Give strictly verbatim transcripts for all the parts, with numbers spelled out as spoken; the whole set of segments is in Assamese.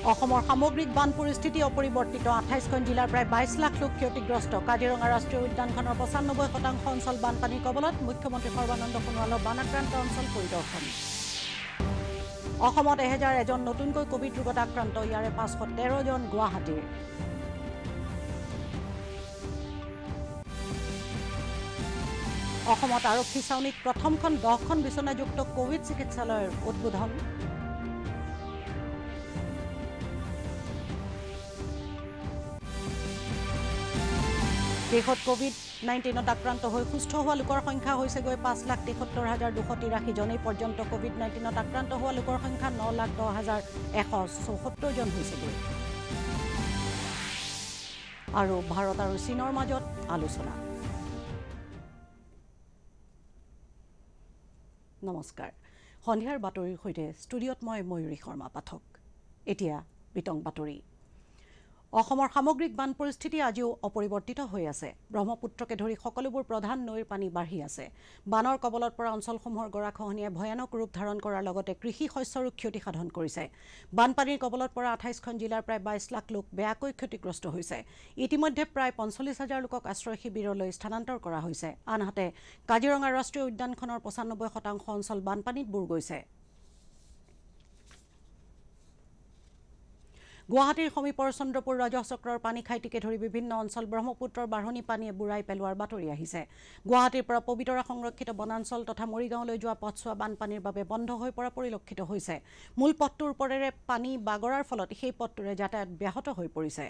অসমৰ সামগ্ৰিক বান পৰিস্থিতি অপৰিৱৰ্তিত আঠাইছখন জিলাৰ প্ৰায় বাইছ লাখ লোক ক্ষতিগ্ৰস্ত কাজিৰঙা ৰাষ্ট্ৰীয় উদ্যানখনৰ পঁচানব্বৈ শতাংশ অঞ্চল বানপানীৰ কবলত মুখ্যমন্ত্ৰী সৰ্বানন্দ সোণোৱালৰ বানাক্ৰান্ত অঞ্চল পৰিদৰ্শন অসমত এহেজাৰ এজন নতুনকৈ কোভিড ৰোগত আক্ৰান্ত ইয়াৰে পাঁচশ তেৰ জন গুৱাহাটীৰ অসমত আৰক্ষী ছাউনীত প্ৰথমখন দহখন বিচনাযুক্ত কোভিড চিকিৎসালয়ৰ উদ্বোধন দেশত কোভিড নাইণ্টিনত আক্ৰান্ত হৈ সুস্থ হোৱা লোকৰ সংখ্যা হৈছে গৈ পাঁচ লাখ তেসত্তৰ হাজাৰ দুশ তিৰাশী জন এই পৰ্যন্ত কোভিড নাইণ্টিনত আক্ৰান্ত হোৱা লোকৰ সংখ্যা ন লাখ দহ হাজাৰ এশ চৌসত্তৰ জন হৈছে গৈ আৰু ভাৰত আৰু চীনৰ মাজত আলোচনা নমস্কাৰ সন্ধিয়াৰ বাতৰিৰ সৈতে ষ্টুডিঅ'ত মই ময়ূৰী শৰ্মা পাঠক এতিয়া বিতং বাতৰি অসমৰ সামগ্ৰিক বান পৰিস্থিতি আজিও অপৰিৱৰ্তিত হৈ আছে ব্ৰহ্মপুত্ৰকে ধৰি সকলোবোৰ প্ৰধান নৈৰ পানী বাঢ়ি আছে বানৰ কবলত পৰা অঞ্চলসমূহৰ গৰাখহনীয়াই ভয়ানক ৰূপ ধাৰণ কৰাৰ লগতে কৃষি শস্যৰো ক্ষতি সাধন কৰিছে বানপানীৰ কবলত পৰা আঠাইছখন জিলাৰ প্ৰায় বাইছ লাখ লোক বেয়াকৈ ক্ষতিগ্ৰস্ত হৈছে ইতিমধ্যে প্ৰায় পঞ্চল্লিছ হাজাৰ লোকক আশ্ৰয় শিবিৰলৈ স্থানান্তৰ কৰা হৈছে আনহাতে কাজিৰঙা ৰাষ্ট্ৰীয় উদ্যানখনৰ পঁচানব্বৈ শতাংশ অঞ্চল বানপানীত বুৰ গৈছে গুৱাহাটীৰ সমীপৰ চন্দ্ৰপুৰ ৰাজহ চক্ৰৰ পানী খাইটিকে ধৰি বিভিন্ন অঞ্চল ব্ৰহ্মপুত্ৰৰ বাঢ়নী পানীয়ে বুৰাই পেলোৱাৰ বাতৰি আহিছে গুৱাহাটীৰ পৰা পবিতৰা সংৰক্ষিত বনাঞ্চল তথা মৰিগাঁৱলৈ যোৱা পথছোৱা বানপানীৰ বাবে বন্ধ হৈ পৰা পৰিলক্ষিত হৈছে মূল পথটোৰ ওপৰেৰে পানী বাগৰাৰ ফলত সেই পথটোৰে যাতায়াত ব্যাহত হৈ পৰিছে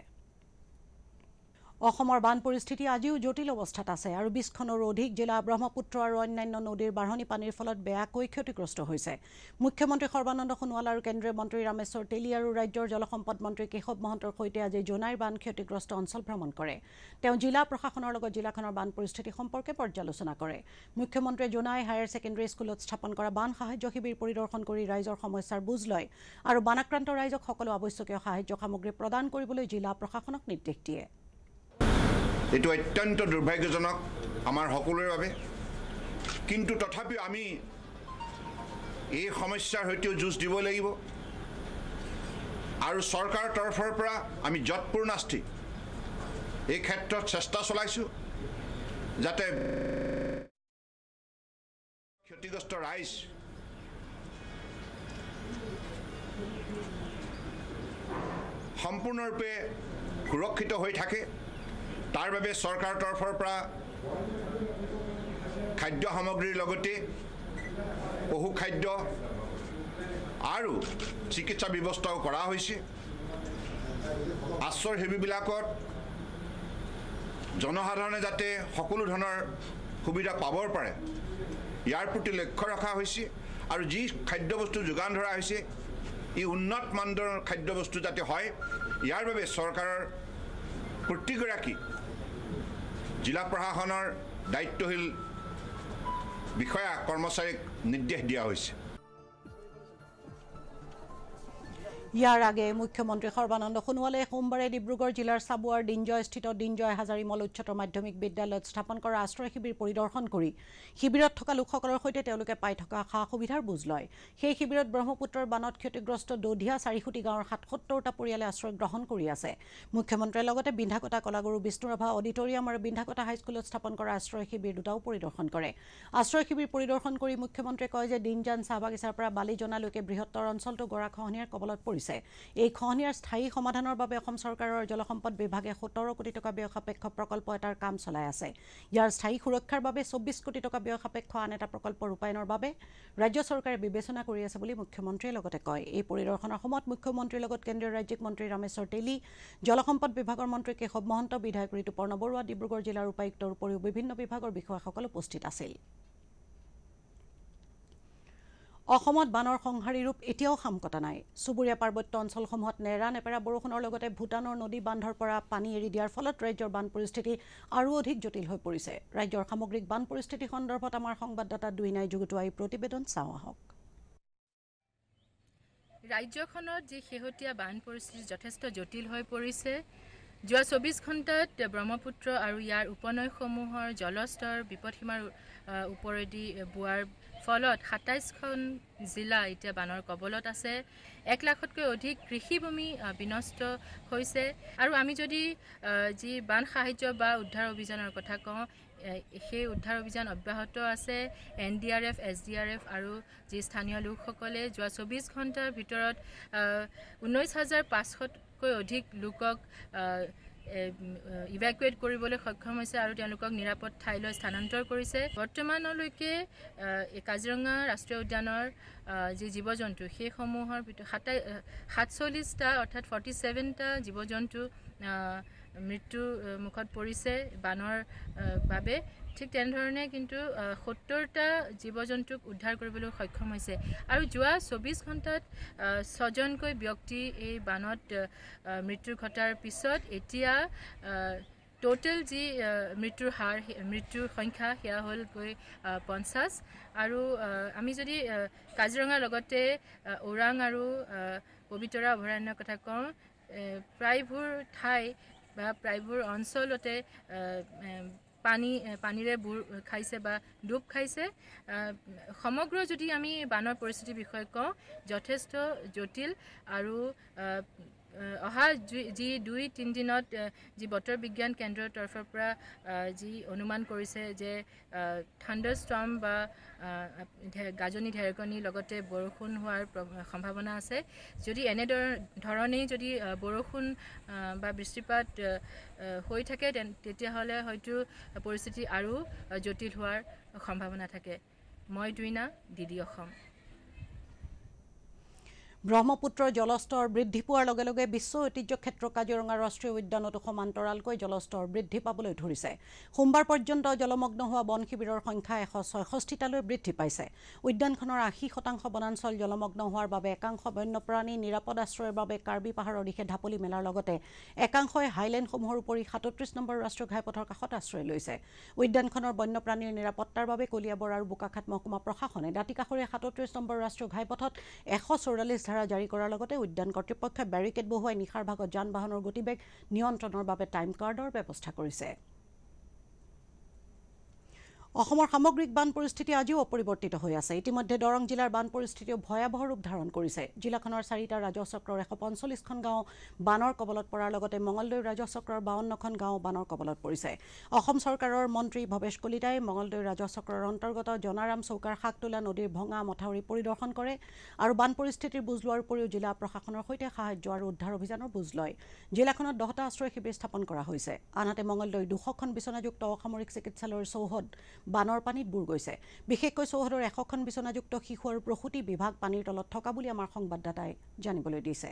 অসমৰ বান পৰিস্থিতি আজিও জটিল অৱস্থাত আছে আৰু বিশখনৰো অধিক জিলা ব্ৰহ্মপুত্ৰ আৰু অন্যান্য নদীৰ বাঢ়নী পানীৰ ফলত বেয়াকৈ ক্ষতিগ্ৰস্ত হৈছে মুখ্যমন্ত্ৰী সৰ্বানন্দ সোণোৱাল আৰু কেন্দ্ৰীয় মন্ত্ৰী ৰামেশ্বৰ তেলী আৰু ৰাজ্যৰ জলসম্পদ মন্ত্ৰী কেশৱ মহন্তৰ সৈতে আজি জোনাইৰ বান ক্ষতিগ্ৰস্ত অঞ্চল ভ্ৰমণ কৰে তেওঁ জিলা প্ৰশাসনৰ লগত জিলাখনৰ বান পৰিস্থিতি সম্পৰ্কে পৰ্যালোচনা কৰে মুখ্যমন্ত্ৰীয়ে জোনাই হায়াৰ ছেকেণ্ডেৰী স্কুলত স্থাপন কৰা বান সাহায্য শিবিৰ পৰিদৰ্শন কৰি ৰাইজৰ সমস্যাৰ বুজ লয় আৰু বানাক্ৰান্ত ৰাইজক সকলো আৱশ্যকীয় সাহায্য সামগ্ৰী প্ৰদান কৰিবলৈ জিলা প্ৰশাসনক নিৰ্দেশ দিয়ে এটো অত্যন্ত দুৰ্ভাগ্যজনক আমাৰ সকলোৰে বাবে কিন্তু তথাপি আমি এই সমস্যাৰ সৈতে যুঁজ দিব লাগিব আৰু চৰকাৰৰ তৰফৰ পৰা আমি যৎপূৰ্ণ নাস্তি এই ক্ষেত্ৰত চেষ্টা চলাইছো যাতে ক্ষতিগ্ৰস্ত ৰাইজ সম্পূৰ্ণৰূপে সুৰক্ষিত হৈ থাকে তাৰ বাবে চৰকাৰৰ তৰফৰ পৰা খাদ্য সামগ্ৰীৰ লগতে পশু খাদ্য আৰু চিকিৎসা ব্যৱস্থাও কৰা হৈছে আশ্ৰয় শিবিৰবিলাকত জনসাধাৰণে যাতে সকলো ধৰণৰ সুবিধা পাব পাৰে ইয়াৰ প্ৰতি লক্ষ্য ৰখা হৈছে আৰু যি খাদ্যবস্তু যোগান ধৰা হৈছে ই উন্নত মানদণ্ডৰ খাদ্যবস্তু যাতে হয় ইয়াৰ বাবে চৰকাৰৰ প্ৰতিগৰাকী জিলা প্ৰশাসনৰ দায়িত্বশীল বিষয়া কৰ্মচাৰীক নিৰ্দেশ দিয়া হৈছে ইয়াৰ আগে মুখ্যমন্ত্ৰী সৰ্বানন্দ সোণোৱালে সোমবাৰে ডিব্ৰুগড় জিলাৰ সাবুৱাৰ দিনজয়স্থিত দিনজয় হাজাৰিমল উচ্চতৰ মাধ্যমিক বিদ্যালয়ত স্থাপন কৰা আশ্ৰয় শিবিৰ পৰিদৰ্শন কৰি শিবিৰত থকা লোকসকলৰ সৈতে তেওঁলোকে পাই থকা সা সুবিধাৰ বুজ লয় সেই শিবিৰত ব্ৰহ্মপুত্ৰৰ বানত ক্ষতিগ্ৰস্ত দৌধিয়া চাৰিখুটি গাঁৱৰ সাতসত্তৰটা পৰিয়ালে আশ্ৰয় গ্ৰহণ কৰি আছে মুখ্যমন্ত্ৰীয়ে লগতে বিন্ধাকটা কলাগুৰু বিষ্ণুৰাভা অডিটৰিয়াম আৰু বিন্ধাকটা হাইস্কুলত স্থাপন কৰা আশ্ৰয় শিবিৰ দুটাও পৰিদৰ্শন কৰে আশ্ৰয় শিবিৰ পৰিদৰ্শন কৰি মুখ্যমন্ত্ৰীয়ে কয় যে দিনজান চাহ বাগিচাৰ পৰা বালিজনালৈকে বৃহত্তৰ অঞ্চলটো গৰাখহনীয়াৰ কবলত পৰিছে এই খহনীয়াৰ স্থায়ী সমাধানৰ বাবে অসম চৰকাৰৰ জলসম্পদ বিভাগে সোতৰ কোটি টকা ব্যয় সাপেক্ষ প্ৰকল্প এটাৰ কাম চলাই আছে ইয়াৰ স্থায়ী সুৰক্ষাৰ বাবে চৌব্বিছ কোটি টকা ব্যয় সাপেক্ষ আন এটা প্ৰকল্প ৰূপায়ণৰ বাবে ৰাজ্য চৰকাৰে বিবেচনা কৰি আছে বুলি মুখ্যমন্ত্ৰীয়ে লগতে কয় এই পৰিদৰ্শনৰ সময়ত মুখ্যমন্ত্ৰীৰ লগত কেন্দ্ৰীয় ৰাজ্যিক মন্ত্ৰী ৰামেশ্বৰ তেলী জলসম্পদ বিভাগৰ মন্ত্ৰী কেশৱ মহন্ত বিধায়ক ঋতুপৰ্ণ বৰুৱা ডিব্ৰুগড় জিলাৰ উপায়ুক্তৰ উপৰিও বিভিন্ন বিভাগৰ বিষয়াসকল উপস্থিত আছিল অসমত বানৰ সংহাৰী ৰূপ এতিয়াও খাম কটা নাই চুবুৰীয়া পাৰ্বত্য অঞ্চলসমূহত নেৰা নেপেৰা বৰষুণৰ লগতে ভূটানৰ নদী বান্ধৰ পৰা পানী এৰি দিয়াৰ ফলত ৰাজ্যৰ বান পৰিস্থিতি আৰু অধিক জটিল হৈ পৰিছে ৰাজ্যৰ সামগ্ৰিক বান পৰিস্থিতি সন্দৰ্ভত আমাৰ সংবাদদাতা দুইনাই যুগুতোৱা এই প্ৰতিবেদন চাওঁ আহক ৰাজ্যখনত যি শেহতীয়া বান পৰিস্থিতি যথেষ্ট জটিল হৈ পৰিছে যোৱা চৌব্বিছ ঘণ্টাত ব্ৰহ্মপুত্ৰ আৰু ইয়াৰ উপনৈসমূহৰ জলস্তৰ বিপদসীমাৰ ওপৰেদি বোৱাৰ ফলত সাতাইছখন জিলা এতিয়া বানৰ কবলত আছে এক লাখতকৈ অধিক কৃষিভূমি বিনষ্ট হৈছে আৰু আমি যদি যি বান সাহায্য বা উদ্ধাৰ অভিযানৰ কথা কওঁ সেই উদ্ধাৰ অভিযান অব্যাহত আছে N D R F S D R F আৰু যি স্থানীয় লোকসকলে যোৱা চৌবিছ ঘণ্টাৰ ভিতৰত ঊনৈছ হাজাৰ পাঁচশতকৈ অধিক লোকক ইভেকুৱেট কৰিবলৈ সক্ষম হৈছে আৰু তেওঁলোকক নিৰাপদ ঠাইলৈ স্থানান্তৰ কৰিছে বৰ্তমানলৈকে কাজিৰঙা ৰাষ্ট্ৰীয় উদ্যানৰ যি জীৱ জন্তু সেইসমূহৰ ভিতৰত সাতাই সাতচল্লিছটা অৰ্থাৎ ফৰ্টি ছেভেনটা জীৱ জন্তু মৃত্যু মুখত পৰিছে বানৰ বাবে ঠিক তেনেধৰণে কিন্তু সত্তৰটা জীৱ জন্তুক উদ্ধাৰ কৰিবলৈ সক্ষম হৈছে আৰু যোৱা চৌবিছ ঘণ্টাত ছজনকৈ ব্যক্তি এই বানত মৃত্যু ঘটাৰ পিছত এতিয়া টোটেল যি মৃত্যুৰ হাৰ মৃত্যুৰ সংখ্যা সেয়া হ'লগৈ পঞ্চাছ আৰু আমি যদি কাজিৰঙাৰ লগতে ওৰাং আৰু পবিতৰা অভয়াৰণ্যৰ কথা কওঁ প্ৰায়বোৰ ঠাই বা প্ৰায়বোৰ অঞ্চলতে পানী পানীৰে বুৰ খাইছে বা ডুব খাইছে সমগ্ৰ যদি আমি বানৰ পৰিস্থিতিৰ বিষয়ে কওঁ যথেষ্ট জটিল আৰু অহা যি দুই তিনিদিনত যি বতৰ বিজ্ঞান কেন্দ্ৰৰ তৰফৰ পৰা যি অনুমান কৰিছে যে থাণ্ডাৰ ষ্টৰ্ম বা গাজনি ঢেৰেকনি লগতে বৰষুণ হোৱাৰ সম্ভাৱনা আছে যদি এনেধৰণেই যদি বৰষুণ বা বৃষ্টিপাত হৈ থাকে তেতিয়াহ'লে হয়তো পৰিস্থিতি আৰু জটিল হোৱাৰ সম্ভাৱনা থাকে মই দুইনা ডিডি অসম ব্ৰহ্মপুত্ৰৰ জলস্তৰ বৃদ্ধি পোৱাৰ লগে লগে বিশ্ব ঐতিহ্য ক্ষেত্ৰ কাজিৰঙা ৰাষ্ট্ৰীয় উদ্যানতো সমান্তৰালকৈ জলস্তৰ বৃদ্ধি পাবলৈ ধৰিছে সোমবাৰ পৰ্যন্ত জলমগ্ন হোৱা বন শিবিৰৰ সংখ্যা এশ ছয়ষষ্ঠিটালৈ বৃদ্ধি পাইছে উদ্যানখনৰ আশী শতাংশ বনাঞ্চল জলমগ্ন হোৱাৰ বাবে একাংশ বন্যপ্ৰাণী নিৰাপদ আশ্ৰয়ৰ বাবে কাৰ্বি পাহাৰৰ দিশে ঢাপলি মেলাৰ লগতে একাংশই হাইলেণ্ডসমূহৰ উপৰি সাতত্ৰিছ নম্বৰ ৰাষ্ট্ৰীয় ঘাইপথৰ কাষত আশ্ৰয় লৈছে উদ্যানখনৰ বন্যপ্ৰাণীৰ নিৰাপত্তাৰ বাবে কলিয়াবৰ আৰু বোকাখাত মহকুমা প্ৰশাসনে দাঁতিকাষৰীয়া সাতত্ৰিছ নম্বৰ ৰাষ্ট্ৰীয় ঘাইপথত এশ চৌৰাল্লিছ ধাৰা জাৰি কৰাৰ লগতে উদ্যান কৰ্তৃপক্ষই বেৰিকেড বহুৱাই নিশাৰ ভাগত যান বাহনৰ গতিবেগ নিয়ন্ত্ৰণৰ বাবে টাইম কাৰ্ডৰ ব্যৱস্থা কৰিছে অসমৰ সামগ্ৰিক বান পৰিস্থিতি আজিও অপৰিৱৰ্তিত হৈ আছে ইতিমধ্যে দৰং জিলাৰ বান পৰিস্থিতিও ভয়াৱহ ৰূপ ধাৰণ কৰিছে জিলাখনৰ চাৰিটা ৰাজহ চক্ৰৰ এশ পঞ্চল্লিছখন গাঁও বানৰ কবলত পৰাৰ লগতে মঙলদৈ ৰাজহ চক্ৰৰ বাৱন্নখন গাঁও বানৰ কবলত পৰিছে অসম চৰকাৰৰ মন্ত্ৰী ভৱেশ কলিতাই মঙলদৈ ৰাজহ চক্ৰৰ অন্তৰ্গত জনাৰাম চৌকাৰ শাকতোলা নদীৰ ভঙা মথাউৰি পৰিদৰ্শন কৰে আৰু বান পৰিস্থিতিৰ বুজ লোৱাৰ উপৰিও জিলা প্ৰশাসনৰ সৈতে সাহায্য আৰু উদ্ধাৰ অভিযানৰ বুজ লয় জিলাখনত দহটা আশ্ৰয় শিবিৰ স্থাপন কৰা হৈছে আনহাতে মঙলদৈ দুশখন বিচনাযুক্ত অসামৰিক চিকিৎসালয়ৰ চৌহদ বানৰ পানীত বুৰ গৈছে বিশেষকৈ চৌহদৰ এশখন বিচনাযুক্ত শিশু আৰু প্ৰসূতি বিভাগ পানীৰ তলত থকা বুলি আমাৰ সংবাদদাতাই জানিবলৈ দিছে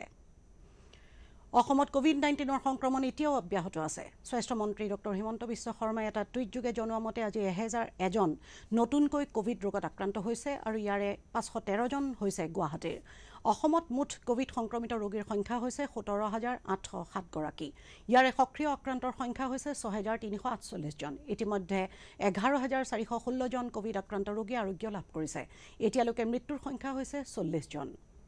অসমত কোভিড নাইণ্টিনৰ সংক্ৰমণ এতিয়াও অব্যাহত আছে স্বাস্থ্য মন্ত্ৰী ডক্টৰ হিমন্ত বিশ্ব শৰ্মাই এটা টুইটযোগে জনোৱা মতে আজি এহেজাৰ এজন নতুনকৈ কোভিড ৰোগত আক্ৰান্ত হৈছে আৰু ইয়াৰে পাঁচশ তেৰজন হৈছে গুৱাহাটীৰ অসমত মুঠ কোভিড সংক্ৰমিত ৰোগীৰ সংখ্যা হৈছে সোতৰ হাজাৰ আঠশ সাত গৰাকী ইয়াৰে সক্ৰিয় আক্ৰান্তৰ সংখ্যা হৈছে ছয় হাজাৰ তিনিশ আঠচল্লিছ জন ইতিমধ্যে এঘাৰ হাজাৰ চাৰিশ ষোল্ল জন কোভিড আক্ৰান্ত ৰোগী আৰোগ্য লাভ কৰিছে এতিয়ালৈকে মৃত্যুৰ সংখ্যা হৈছে চল্লিছ জন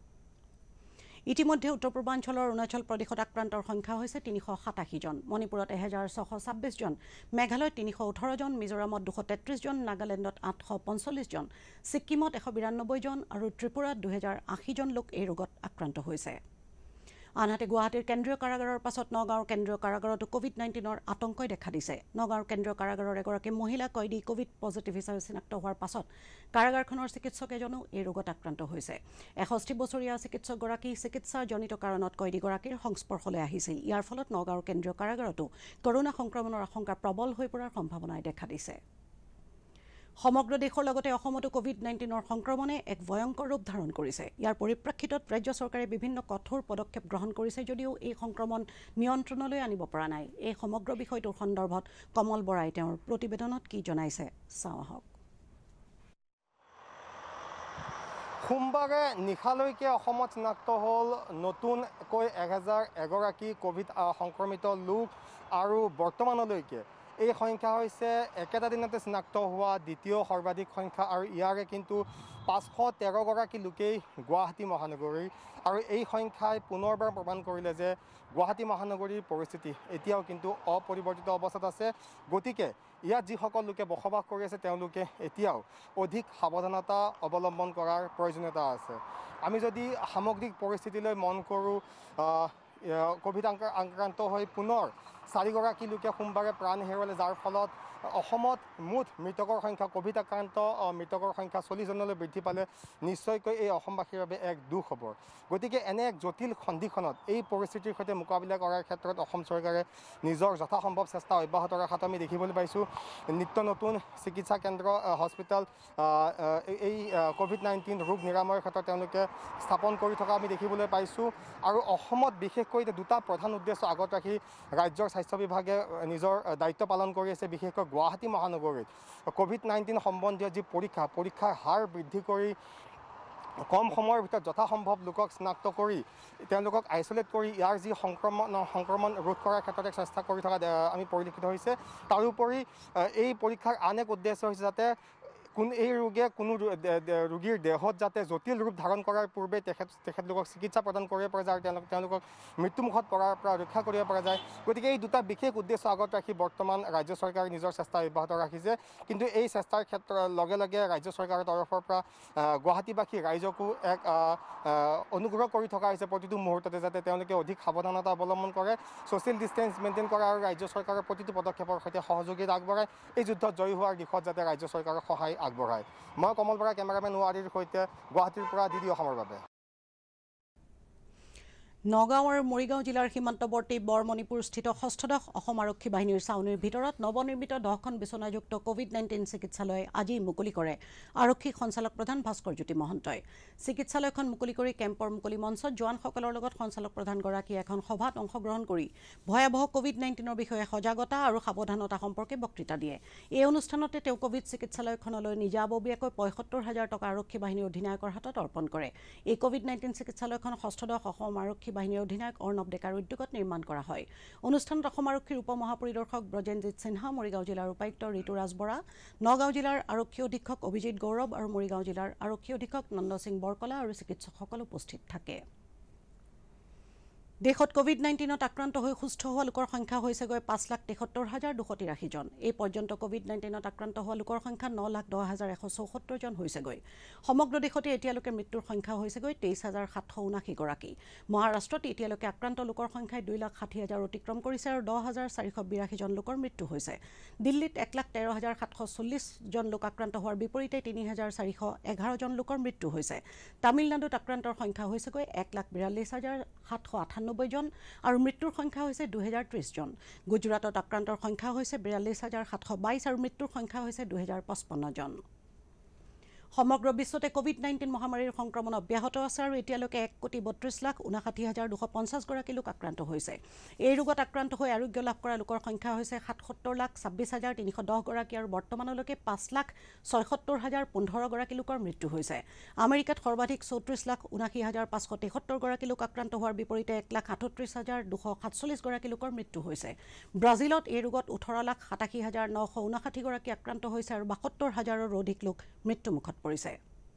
ইতিমধ্যে উত্তৰ পূৰ্বাঞ্চলৰ অৰুণাচল প্ৰদেশত আক্ৰান্তৰ সংখ্যা হৈছে তিনিশ সাতাশী জন মণিপুৰত এহেজাৰ ছশ ছাব্বিছ জন মেঘালয়ত তিনিশ ওঠৰ জন মিজোৰামত দুশ তেত্ৰিছ জন নাগালেণ্ডত আঠশ পঞ্চল্লিছ জন ছিক্কিমত এশ বিৰান্নব্বৈ জন আৰু ত্ৰিপুৰাত দুহেজাৰ আশী জন লোক এই ৰোগত আক্ৰান্ত হৈছে আনহাতে গুৱাহাটীৰ কেন্দ্ৰীয় কাৰাগাৰৰ পাছত নগাঁৱৰ কেন্দ্ৰীয় কাৰাগাৰতো কোভিড নাইণ্টিনৰ আতংকই দেখা দিছে নগাঁৱৰ কেন্দ্ৰীয় কাৰাগাৰৰ এগৰাকী মহিলা কয়দী কোভিড পজিটিভ হিচাপে চিনাক্ত হোৱাৰ পাছত কাৰাগাৰখনৰ চিকিৎসক এজনো এই ৰোগত আক্ৰান্ত হৈছে এষষ্ঠি বছৰীয়া চিকিৎসকগৰাকী চিকিৎসাজনিত কাৰণত কয়দীগৰাকীৰ সংস্পৰ্শলৈ আহিছিল ইয়াৰ ফলত নগাঁৱৰ কেন্দ্ৰীয় কাৰাগাৰতো কৰোনা সংক্ৰমণৰ আশংকা প্ৰবল হৈ পৰাৰ সম্ভাৱনাই দেখা দিছে সমগ্ৰ দেশৰ লগতে অসমতো কোভিড নাইণ্টিনৰ সংক্ৰমণে এক ভয়ংকৰ ৰূপ ধাৰণ কৰিছে ইয়াৰ পৰিপ্ৰেক্ষিতত ৰাজ্য চৰকাৰে বিভিন্ন কঠোৰ পদক্ষেপ গ্ৰহণ কৰিছে যদিও এই সংক্ৰমণ নিয়ন্ত্ৰণলৈ আনিব পৰা নাই এই সমগ্ৰ বিষয়টোৰ সন্দৰ্ভত কমল বৰাই তেওঁৰ প্ৰতিবেদনত কি জনাইছে চাওঁ আহক সোমবাৰে নিশালৈকে অসমত চিনাক্ত হ'ল নতুনকৈ এক হাজাৰ এগৰাকী কোভিড সংক্ৰমিত লোক আৰু বৰ্তমানলৈকে এই সংখ্যা হৈছে একেটা দিনতে চিনাক্ত হোৱা দ্বিতীয় সৰ্বাধিক সংখ্যা আৰু ইয়াৰে কিন্তু পাঁচশ তেৰগৰাকী লোকেই গুৱাহাটী মহানগৰীৰ আৰু এই সংখ্যাই পুনৰবাৰ প্ৰমাণ কৰিলে যে গুৱাহাটী মহানগৰীৰ পৰিস্থিতি এতিয়াও কিন্তু অপৰিৱৰ্তিত অৱস্থাত আছে গতিকে ইয়াত যিসকল লোকে বসবাস কৰি আছে তেওঁলোকে এতিয়াও অধিক সাৱধানতা অৱলম্বন কৰাৰ প্ৰয়োজনীয়তা আছে আমি যদি সামগ্ৰিক পৰিস্থিতিলৈ মন কৰোঁ কোভিড আক্ৰান্ত হৈ পুনৰ চাৰিগৰাকী লোকে সোমবাৰে প্ৰাণ হেৰুৱালে যাৰ ফলত অসমত মুঠ মৃতকৰ সংখ্যা কোভিড আক্ৰান্ত মৃতকৰ সংখ্যা চল্লিছ জনলৈ বৃদ্ধি পালে নিশ্চয়কৈ এই অসমবাসীৰ বাবে এক দুখ খবৰ গতিকে এনে এক জটিল সন্ধিখনত এই পৰিস্থিতিৰ সৈতে মোকাবিলা কৰাৰ ক্ষেত্ৰত অসম চৰকাৰে নিজৰ যথাসম্ভৱ চেষ্টা অব্যাহত ৰখাটো আমি দেখিবলৈ পাইছোঁ নিত্য নতুন চিকিৎসা কেন্দ্ৰ হস্পিটেল এই কোভিড নাইণ্টিন ৰোগ নিৰাময়ৰ ক্ষেত্ৰত তেওঁলোকে স্থাপন কৰি থকা আমি দেখিবলৈ পাইছোঁ আৰু অসমত বিশেষকৈ দুটা প্ৰধান উদ্দেশ্য আগত ৰাখি ৰাজ্যৰ স্বাস্থ্য বিভাগে নিজৰ দায়িত্ব পালন কৰি আছে বিশেষকৈ গুৱাহাটী মহানগৰীত কোভিড নাইণ্টিন সম্বন্ধীয় যি পৰীক্ষা পৰীক্ষাৰ হাৰ বৃদ্ধি কৰি কম সময়ৰ ভিতৰত যথাসম্ভৱ লোকক চিনাক্ত কৰি তেওঁলোকক আইচলেট কৰি ইয়াৰ যি সংক্ৰমণ সংক্ৰমণ ৰোধ কৰাৰ ক্ষেত্ৰত চেষ্টা কৰি থকা আমি পৰিলক্ষিত হৈছে তাৰোপৰি এই পৰীক্ষাৰ আন এক উদ্দেশ্য হৈছে যাতে কোন এই ৰোগে কোনো ৰোগীৰ দেহত যাতে জটিল ৰূপ ধাৰণ কৰাৰ পূৰ্বে তেখেত তেখেতলোকক চিকিৎসা প্ৰদান কৰিব পৰা যায় আৰু তেওঁলোক তেওঁলোকক মৃত্যুমুখত পৰাৰ পৰা ৰক্ষা কৰিব পৰা যায় গতিকে এই দুটা বিশেষ উদ্দেশ্য আগত ৰাখি বৰ্তমান ৰাজ্য চৰকাৰে নিজৰ চেষ্টা অব্যাহত ৰাখিছে কিন্তু এই চেষ্টাৰ ক্ষেত্ৰৰ লগে লগে ৰাজ্য চৰকাৰৰ তৰফৰ পৰা গুৱাহাটীবাসী ৰাইজকো এক অনুগ্ৰহ কৰি থকা হৈছে প্ৰতিটো মুহূৰ্ততে যাতে তেওঁলোকে অধিক সাৱধানতা অৱলম্বন কৰে ছ'চিয়েল ডিষ্টেঞ্চ মেইনটেইন কৰা আৰু ৰাজ্য চৰকাৰৰ প্ৰতিটো পদক্ষেপৰ সৈতে সহযোগিতা আগবঢ়ায় এই যুদ্ধত জয়ী হোৱাৰ দিশত যাতে ৰাজ্য চৰকাৰৰ সহায় আগবঢ়ায় মই কমল বৰা কেমেৰামেন ৱাৰীৰ সৈতে গুৱাহাটীৰ পৰা ডি ডি অসমৰ বাবে নগাঁও আৰু মৰিগাঁও জিলাৰ সীমান্তৱৰ্তী বৰমণিপুৰস্থিত ষষ্ঠদশ অসম আৰক্ষী বাহিনীৰ ছাউনীৰ ভিতৰত নৱনিৰ্মিত দহখন বিচনাযুক্ত কোভিড নাইণ্টিন চিকিৎসালয় আজি মুকলি কৰে আৰক্ষী সঞ্চালক প্ৰধান ভাস্কৰ জ্যোতি মহন্তই চিকিৎসালয়খন মুকলি কৰি কেম্পৰ মুকলি মঞ্চত জোৱানসকলৰ লগত সঞ্চালক প্ৰধানগৰাকীয়ে এখন সভাত অংশগ্ৰহণ কৰি ভয়াৱহ কোভিড নাইণ্টিনৰ বিষয়ে সজাগতা আৰু সাৱধানতা সম্পৰ্কে বক্তৃতা দিয়ে এই অনুষ্ঠানতে তেওঁ কোভিড চিকিৎসালয়খনলৈ নিজাববীয়াকৈ পঁয়সত্তৰ হাজাৰ টকা আৰক্ষী বাহিনীৰ অধিনায়কৰ হাতত অৰ্পণ কৰে এই কোভিড নাইণ্টিন চিকিৎসালয়খন ষষ্ঠদশ অসম আৰক্ষী বাহিনীৰ অধিনায়ক অৰ্ণৱ ডেকাৰ উদ্যোগত নিৰ্মাণ কৰা হয় অনুষ্ঠানত অসম আৰক্ষীৰ উপ মহাপৰিদৰ্শক ব্ৰজেনজিৎ সিনহা মৰিগাঁও জিলাৰ উপায়ুক্ত ঋতুৰাজ বৰা নগাঁও জিলাৰ আৰক্ষী অধীক্ষক অভিজিৎ গৌৰৱ আৰু মৰিগাঁও জিলাৰ আৰক্ষী অধীক্ষক নন্দ সিং বৰকলা আৰু চিকিৎসকসকল উপস্থিত থাকে দেশত কোভিড নাইণ্টিনত আক্ৰান্ত হৈ সুস্থ হোৱা লোকৰ সংখ্যা হৈছেগৈ পাঁচ লাখ তেসত্তৰ হাজাৰ দুশ তিৰাশী জন এই পৰ্যন্ত কোভিড নাইণ্টিনত আক্ৰান্ত হোৱা লোকৰ সংখ্যা ন লাখ দহ হাজাৰ এশ চৌসত্তৰ জন হৈছেগৈ সমগ্ৰ দেশতে এতিয়ালৈকে মৃত্যুৰ সংখ্যা হৈছেগৈ তেইছ হাজাৰ সাতশ ঊনাশী গৰাকী মহাৰাষ্ট্ৰত এতিয়ালৈকে আক্ৰান্ত লোকৰ সংখ্যাই দুই লাখ ষাঠি হাজাৰ অতিক্ৰম কৰিছে আৰু দহ হাজাৰ চাৰিশ বিৰাশী জন লোকৰ মৃত্যু হৈছে দিল্লীত এক লাখ তেৰ হাজাৰ সাতশ চল্লিছ জন লোক আক্ৰান্ত হোৱাৰ বিপৰীতে তিনি হাজাৰ চাৰিশ এঘাৰ জন লোকৰ মৃত্যু হৈছে তামিলনাডুত আক্ৰান্তৰ সংখ্যা হৈছেগৈ এক লাখ বিৰাল্লিছ হাজাৰ সাতশ আঠান্নব্বৈ জন আৰু মৃত্যুৰ সংখ্যা হৈছে দুই হাজাৰ ত্ৰিছ জন গুজৰাটত আক্ৰান্তৰ সংখ্যা হৈছে বিৰাল্লিছ হাজাৰ সাতশ বাইছ আৰু মৃত্যুৰ সংখ্যা হৈছে দুই হাজাৰ পঁচপন্ন জন সমগ্ৰ বিশ্বতে কোভিড নাইণ্টিন মহামাৰীৰ সংক্ৰমণ অব্যাহত আছে আৰু এতিয়ালৈকে এক কোটি বত্ৰিছ লাখ ঊনাষাঠি হাজাৰ দুশ পঞ্চাছ গৰাকী লোক আক্ৰান্ত হৈছে এই ৰোগত আক্ৰান্ত হৈ আৰোগ্য লাভ কৰা লোকৰ সংখ্যা হৈছে সাতসত্তৰ লাখ ছাব্বিছ হাজাৰ তিনিশ দহ গৰাকী আৰু বৰ্তমানলৈকে পাঁচ লাখ ছয়সত্তৰ হাজাৰ পোন্ধৰ গৰাকী লোকৰ মৃত্যু হৈছে আমেৰিকাত সৰ্বাধিক চৌত্ৰিছ লাখ ঊনাশী হাজাৰ পাঁচশ তেসত্তৰ গৰাকী লোক আক্ৰান্ত হোৱাৰ বিপৰীতে এক লাখ আঠত্ৰিছ হাজাৰ দুশ সাতচল্লিছ গৰাকী লোকৰ মৃত্যু হৈছে ব্ৰাজিলত এই ৰোগত ওঠৰ লাখ সাতাশী হাজাৰ নশ ঊনাষাঠি গৰাকী আক্ৰান্ত হৈছে আৰু বাসত্তৰ হাজাৰৰো অধিক লোক মৃত্যুমুখত পৰিছে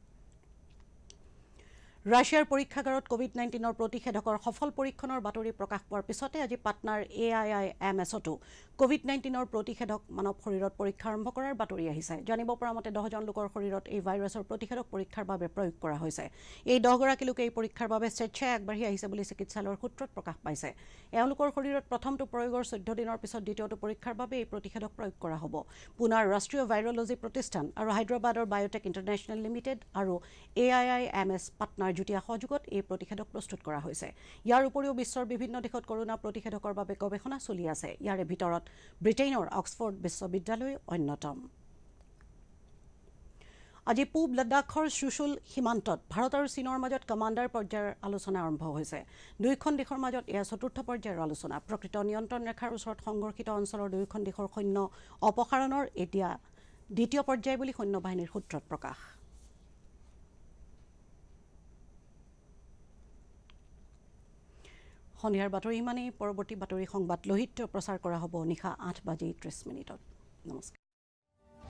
ৰাছিয়াৰ পৰীক্ষাগাৰত কোভিড নাইণ্টিনৰ প্ৰতিষেধকৰ সফল পৰীক্ষণৰ বাতৰি প্ৰকাশ পোৱাৰ পিছতে আজি পাটনাৰ A I I am এছতো Covid নাইণ্টিনৰ প্ৰতিষেধক মানৱ শৰীৰত পৰীক্ষা আৰম্ভ কৰাৰ বাতৰি আহিছে জানিব পৰা মতে দহজন লোকৰ শৰীৰত এই ভাইৰাছৰ প্ৰতিষেধক পৰীক্ষাৰ বাবে প্ৰয়োগ কৰা হৈছে এই দহগৰাকী লোকে এই পৰীক্ষাৰ বাবে স্বেচ্ছাই আগবাঢ়ি আহিছে বুলি চিকিৎসালয়ৰ সূত্ৰত প্ৰকাশ পাইছে এওঁলোকৰ শৰীৰত প্ৰথমটো প্ৰয়োগৰ চৈধ্য দিনৰ পিছত দ্বিতীয়টো পৰীক্ষাৰ বাবে এই প্ৰতিষেধক প্ৰয়োগ কৰা হ'ব পুনাৰ ৰাষ্ট্ৰীয় ভাইৰলজি প্ৰতিষ্ঠান আৰু হায়দৰাবাদৰ বায়োটেক ইণ্টাৰনেশ্যনেল লিমিটেড আৰু A I I M S পাটনাৰ যুটীয়া সহযোগত এই প্ৰতিষেধক প্ৰস্তুত কৰা হৈছে ইয়াৰ উপৰিও বিশ্বৰ বিভিন্ন দেশত কৰোনা প্ৰতিষেধকৰ বাবে গৱেষণা চলি আছে ইয়াৰে ভিতৰত ব্ৰিটেইনৰ অক্সফৰ্ড বিশ্ববিদ্যালয় অন্যতম আজি পূব লাডাখৰ চুশুল সীমান্তত ভাৰত আৰু চীনৰ মাজত কমাণ্ডাৰ পৰ্যায়ৰ আলোচনা আৰম্ভ হৈছে দুয়োখন দেশৰ মাজত এয়া চতুৰ্থ পৰ্যায়ৰ আলোচনা প্ৰকৃত নিয়ন্ত্ৰণ ৰেখাৰ ওচৰত সংঘৰ্ষিত অঞ্চলৰ দুয়োখন দেশৰ সৈন্য অপসাৰণৰ এতিয়া দ্বিতীয় পৰ্যায় বুলি সৈন্য বাহিনীৰ সূত্ৰত প্ৰকাশ সন্ধিয়াৰ বাতৰি ইমানেই পৰৱৰ্তী বাতৰি সংবাদ লোহিত প্ৰচাৰ কৰা হ'ব নিশা আঠ বাজি ত্ৰিছ মিনিটত নমস্কাৰ